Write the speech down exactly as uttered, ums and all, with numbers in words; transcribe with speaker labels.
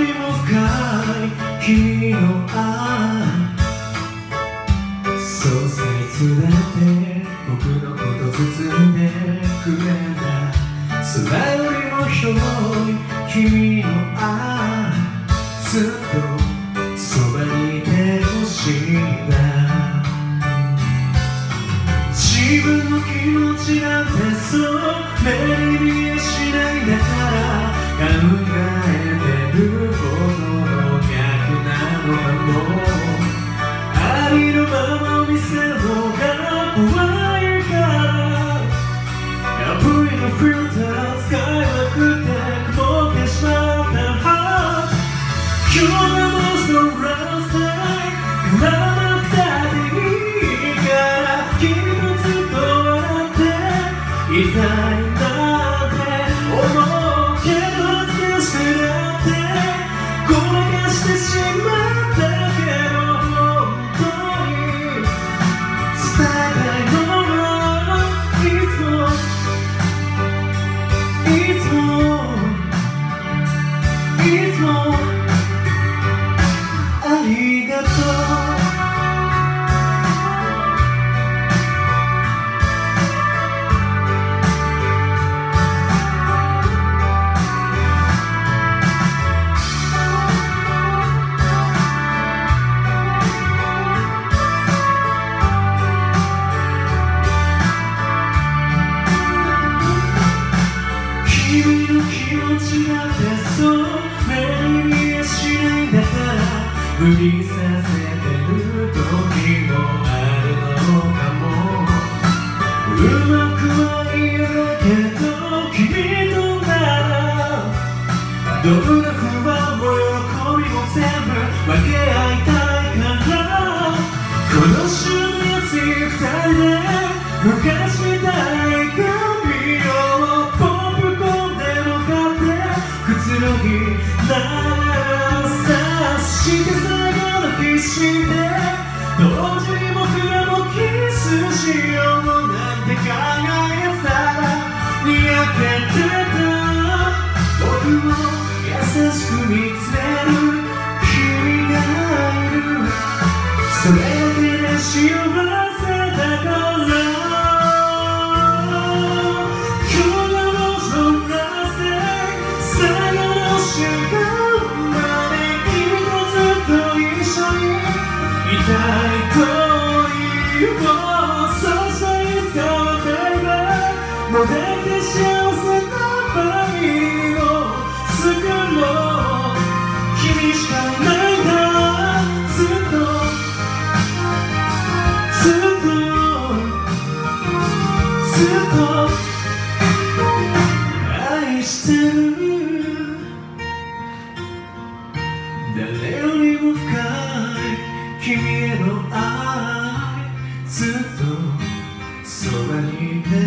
Speaker 1: りも深い君の愛、そう切なって僕のこと包んでくれた、空よりも広い君の愛、ずっとそばにいてほしいんだ。自分の気持ちなんてそう目に見えしないんだから、考えてることの逆なのかも。ありのまま見せるのが怖いから、アプリのフィルター使えなくて曇ってしまったハート。今日がもしのラストタイム、変わらなくたっていいから、君とずっと笑っていたいんだって思うけど、恥ずかしくなってごまかしてしまったけど、本当に伝えたいのはいつもいつもいつもありがとう。君の気持ちなんてそう目に見えしないんだから、無理させてる時もあるのかも。うまくは言えないけど君となら、どんな不安も喜びも全部分け合いたいから、この週末二人で昔みたい髪をポップコーンでも買ってくつろぎながら、察して最後のキスして同時に僕らもキスしようなんて考えたら、にやけてた僕を優しく見つめる君がいる、それだけで幸せだから。もうできて幸せな場合を作ろう、君しかいないんだ、ずっとずっとずっと愛してる。誰よりも深い君への愛、ずっとそばにいて